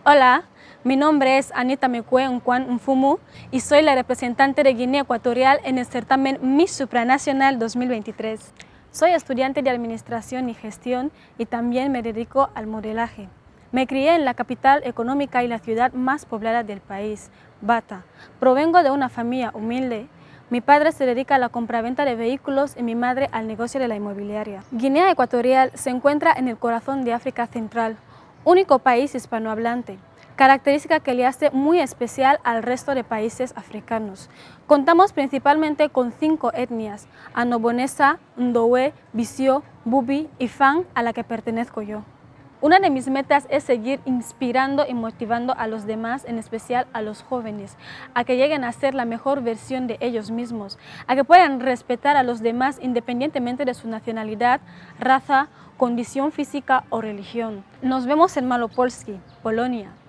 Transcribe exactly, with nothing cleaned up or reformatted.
Hola, mi nombre es Anita Mekwe Nkwan Mfumu y soy la representante de Guinea Ecuatorial en el certamen Miss Supranacional dos mil veintitrés. Soy estudiante de Administración y Gestión y también me dedico al modelaje. Me crié en la capital económica y la ciudad más poblada del país, Bata. Provengo de una familia humilde. Mi padre se dedica a la compraventa de vehículos y mi madre al negocio de la inmobiliaria. Guinea Ecuatorial se encuentra en el corazón de África Central, único país hispanohablante, característica que le hace muy especial al resto de países africanos. Contamos principalmente con cinco etnias: Annobonesa, Ndowe, Bisio, Bubi y Fang, a la que pertenezco yo. Una de mis metas es seguir inspirando y motivando a los demás, en especial a los jóvenes, a que lleguen a ser la mejor versión de ellos mismos, a que puedan respetar a los demás independientemente de su nacionalidad, raza, condición física o religión. Nos vemos en Malopolski, Polonia.